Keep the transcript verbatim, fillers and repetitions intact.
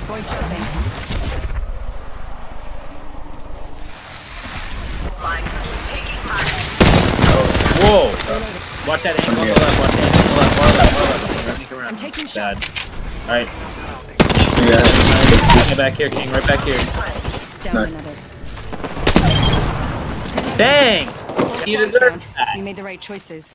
Going jumping. Whoa! Watch that angle on the left, watch that angle on the left, more left, more left. Running around. I'm taking shots. Alright. Yeah. Get back here, King, right back here. Down Nice. another. Dang! You deserve that. You made the right choices.